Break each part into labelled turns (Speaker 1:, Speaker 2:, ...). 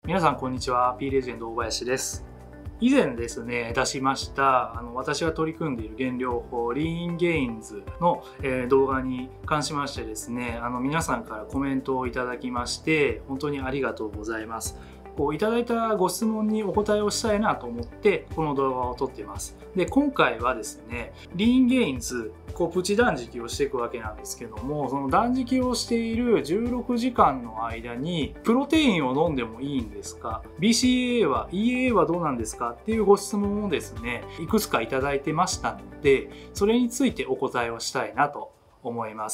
Speaker 1: 皆さんこんにちは。P レジェンド大林です。以前ですね、出しました私が取り組んでいる減量法リーンゲインズの、動画に関しましてですね、皆さんからコメントをいただきまして本当にありがとうございます。いただいたご質問にお答えをしたいなと思ってこの動画を撮っています。で、今回はですね、リーンゲインズプチ断食をしていくわけなんですけども、その断食をしている16時間の間にプロテインを飲んでもいいんですか、 BCAA は EAA はどうなんですかっていうご質問をですね、いくつかいただいてましたので、それについてお答えをしたいなと思います。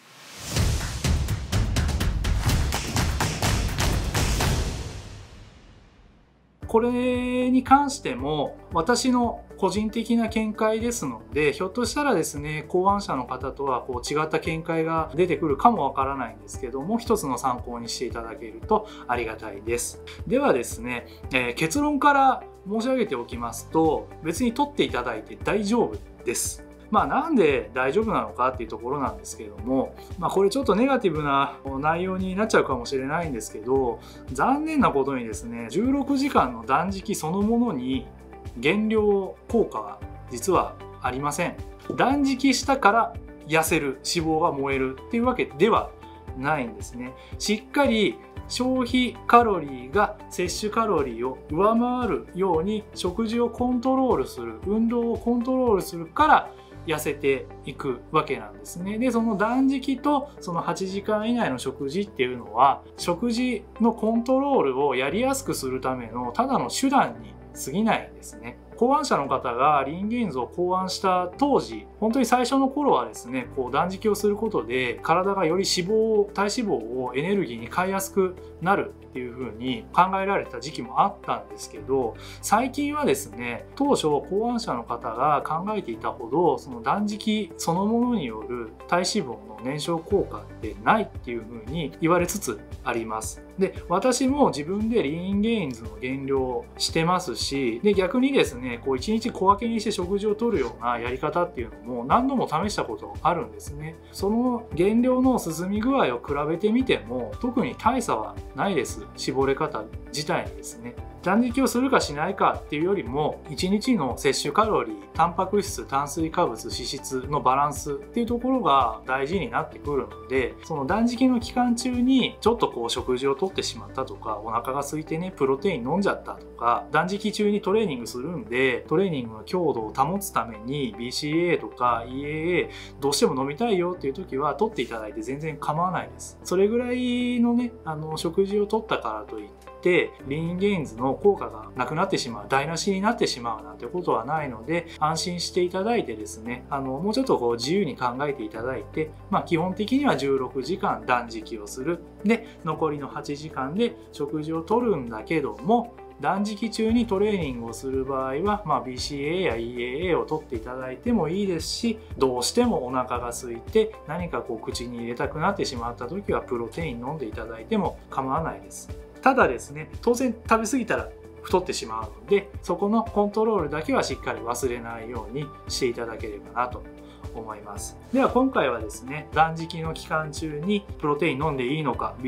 Speaker 1: これに関しても私の個人的な見解ですので、ひょっとしたらですね、考案者の方とは違った見解が出てくるかもわからないんですけども、一つの参考にしていただけるとありがたいです。ではですね、結論から申し上げておきますと、別に取っていただいて大丈夫です。なんで大丈夫なのかっていうところなんですけども、これちょっとネガティブな内容になっちゃうかもしれないんですけど、残念なことにですね、16時間の断食そのものに減量効果は実はありません。断食したから痩せる、脂肪が燃えるっていうわけではないんですね。しっかり消費カロリーが摂取カロリーを上回るように食事をコントロールする、運動をコントロールするから痩せていくわけなんですね。で、その断食とその8時間以内の食事っていうのは、食事のコントロールをやりやすくするためのただの手段に過ぎないんですね。考案者の方がリーンゲインズを考案した当時、本当に最初の頃はですね、断食をすることで体がより体脂肪をエネルギーに変えやすくなるっていう風に考えられた時期もあったんですけど、最近はですね、当初考案者の方が考えていたほどその断食そのものによる体脂肪の燃焼効果ってないっていう風に言われつつあります。で、私も自分でリーンゲインズの減量をしてますし、で逆にですね、1日小分けにして食事をとるようなやり方っていうのも何度も試したことあるんですね。その減量の進み具合を比べてみても特に大差はないです。絞れ方自体にですね、断食をするかしないかっていうよりも1日の摂取カロリー、タンパク質、炭水化物、脂質のバランスっていうところが大事になってくるので、その断食の期間中にちょっと食事をとってしまったとか、お腹が空いてねプロテイン飲んじゃったとか、断食中にトレーニングするんでトレーニングの強度を保つために BCAA とか EAA どうしても飲みたいよっていう時は取っていただいて全然構わないです。それぐらいのね、食事をとったからといってリーンゲインズの効果がなくなってしまう、台無しになってしまうなんてことはないので、安心していただいてですね、もうちょっと自由に考えていただいて、基本的には16時間断食をする。で、残りの8時間で食事をとるんだけども、断食中にトレーニングをする場合は、BCAA や EAA を取っていただいてもいいですし、どうしてもお腹が空いて何か口に入れたくなってしまった時はプロテイン飲んでいただいても構わないです。ただですね、当然食べ過ぎたら太ってしまうので、そこのコントロールだけはしっかり忘れないようにしていただければなと思います。では今回はですね、断食の期間中にプロテイン飲んでいいのか、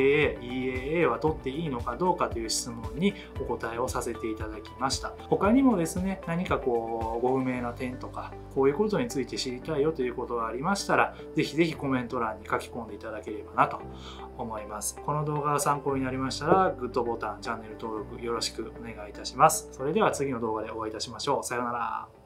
Speaker 1: BCAA、EAA は取っていいのかどうかという質問にお答えをさせていただきました。他にもですね、何かご不明な点とかこういうことについて知りたいよということがありましたら、ぜひぜひコメント欄に書き込んでいただければなと思います。この動画が参考になりましたらグッドボタン、チャンネル登録よろしくお願いいたします。それでは次の動画でお会いいたしましょう。さようなら。